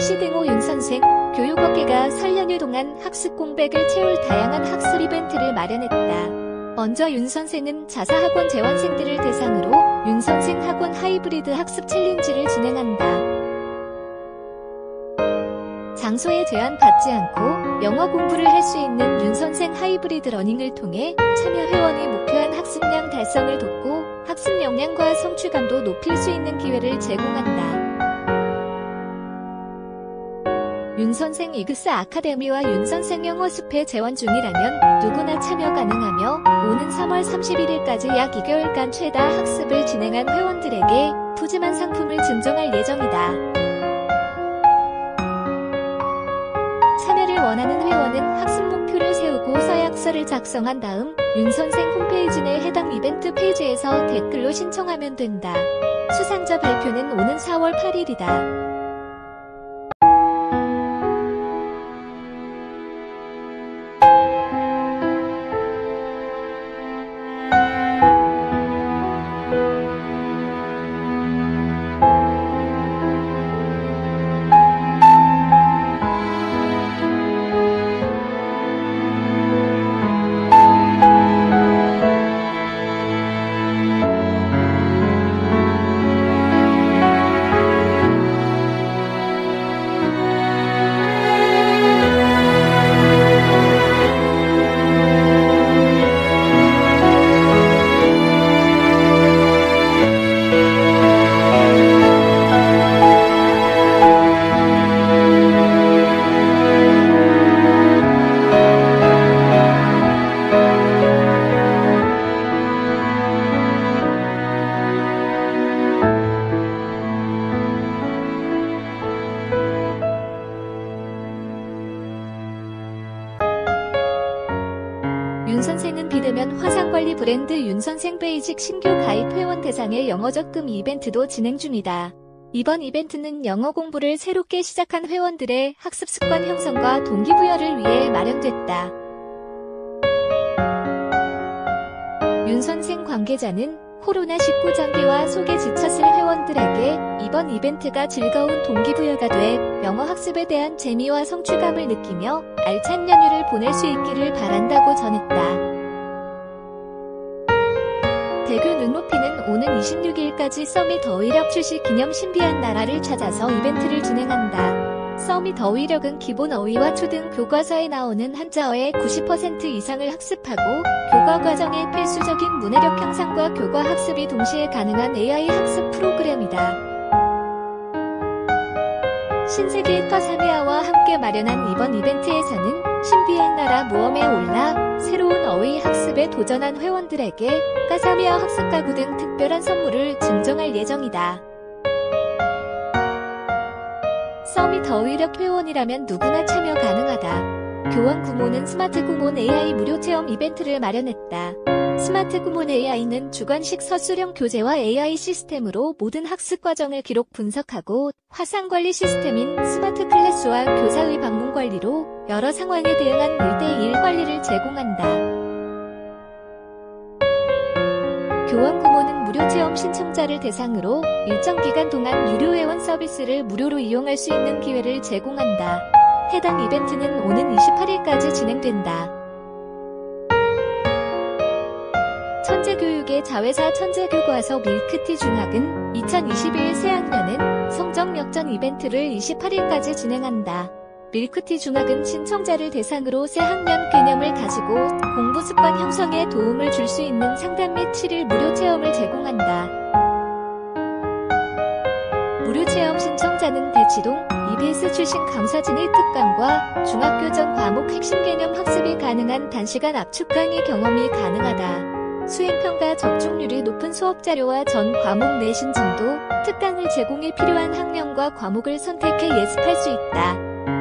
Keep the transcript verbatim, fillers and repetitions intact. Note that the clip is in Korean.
시등호 윤선생, 교육업계가 설 연휴 동안 학습 공백을 채울 다양한 학습 이벤트를 마련했다. 먼저 윤선생은 자사학원 재원생들을 대상으로 윤선생 학원 하이브리드 학습 챌린지를 진행한다. 장소에 제한받지 않고 영어 공부를 할 수 있는 윤선생 하이브리드 러닝을 통해 참여 회원이 목표한 학습량 달성을 돕고 학습 역량과 성취감도 높일 수 있는 기회를 제공한다. 윤선생 이그스 아카데미와 윤선생 영어 숲에 재원 중이라면 누구나 참여 가능하며 오는 삼월 삼십일일까지 약 이 개월간 최다 학습을 진행한 회원들에게 푸짐한 상품을 증정할 예정이다. 참여를 원하는 회원은 학습 목표를 세우고 서약서를 작성한 다음 윤선생 홈페이지 내 해당 이벤트 페이지에서 댓글로 신청하면 된다. 수상자 발표는 오는 사월 팔일이다. 윤선생은 비대면 화상관리 브랜드 윤선생 베이직 신규 가입 회원 대상의 영어 적금 이벤트도 진행 중이다. 이번 이벤트는 영어 공부를 새롭게 시작한 회원들의 학습 습관 형성과 동기부여를 위해 마련됐다. 윤선생 관계자는 코로나 십구 장기화 속에 지쳤을 회원들에게 이번 이벤트가 즐거운 동기부여가 돼 영어 학습에 대한 재미와 성취감을 느끼며 알찬 연휴를 보낼 수 있기를 바란다고 전했다. 대구 눈높이는 오는 이십육일까지 서밋 어휘력 출시 기념 신비한 나라를 찾아서 이벤트를 진행한다. 서밋 어휘력은 기본 어휘와 초등 교과서에 나오는 한자어의 구십 퍼센트 이상을 학습하고 교과 과정의 필수적인 문해력 향상과 교과 학습이 동시에 가능한 에이아이 학습 프로그램이다. 신세계 터사메아와 함께 마련한 이번 이벤트에서는 신비의 나라 모험에 올라 새로운 어휘 학습에 도전한 회원들에게 까사메아 학습 가구 등 특별한 선물을 증정할 예정이다. 서밋 어휘력 회원이라면 누구나 참여 가능하다. 교원 구몬은 스마트 구몬 에이아이 무료 체험 이벤트를 마련했다. 스마트 구몬 에이아이는 주관식 서술형 교재와 에이아이 시스템으로 모든 학습 과정을 기록 분석하고 화상관리 시스템인 스마트 클래스와 교사의 방문 관리로 여러 상황에 대응한 일 대 일 관리를 제공한다. 교원 구몬은 무료 체험 신청자를 대상으로 일정 기간 동안 유료 회원 서비스를 무료로 이용할 수 있는 기회를 제공한다. 해당 이벤트는 오는 이십팔일까지 진행된다. 천재교육의 자회사 천재교과서 밀크티 중학은 이천이십일 새학년은 성적 역전 이벤트를 이십팔일까지 진행한다. 밀크티 중학은 신청자를 대상으로 새학년 개념을 가지고 공부 습관 형성에 도움을 줄 수 있는 상담 및 칠 일 무료 체험을 제공한다. 무료 체험 신청자는 대치동, 이비에스 출신 강사진의 특강과 중학교 전 과목 핵심 개념 학습이 가능한 단시간 압축 강의 경험이 가능하다. 수행평가 적중률이 높은 수업 자료와 전 과목 내신 진도, 특강을 제공해 필요한 학년과 과목을 선택해 예습할 수 있다.